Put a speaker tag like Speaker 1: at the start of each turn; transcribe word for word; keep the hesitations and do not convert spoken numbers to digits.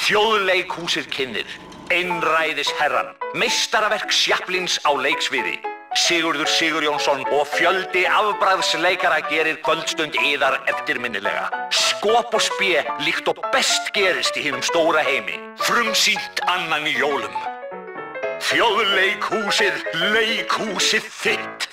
Speaker 1: Þjóðleikhúsið kynnir Einræðisherrann, meistaraverk Chaplins á leiksviði. Sigurður Sigurjónsson og fjöldi afbragðsleikara gerir kvöldstund yðar eftirminnilega. Skop og spé líkt og best gerist í hinum stóra heimi. Frumsýnt annan í jólum. Þjóðleikhúsið, leikhúsið þitt.